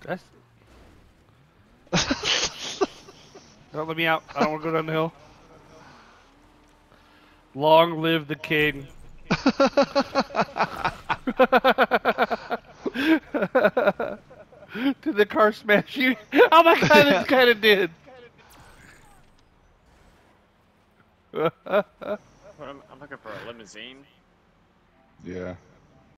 That's... Don't let me out. I don't want to go down the hill. Long live the king. Did the car smash you? Oh my god, it kind of did. I'm looking for a limousine. Yeah.